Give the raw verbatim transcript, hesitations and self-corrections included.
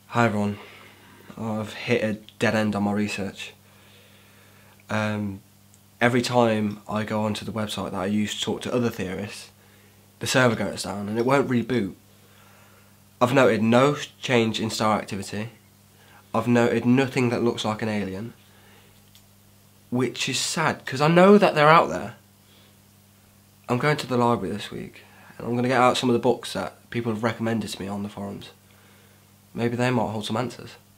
Hi everyone, I've hit a dead end on my research. Um, every time I go onto the website that I use to talk to other theorists, the server goes down and it won't reboot. I've noted no change in star activity. I've noted nothing that looks like an alien, which is sad because I know that they're out there. I'm going to the library this week and I'm going to get out some of the books that people have recommended to me on the forums. Maybe they might hold some answers.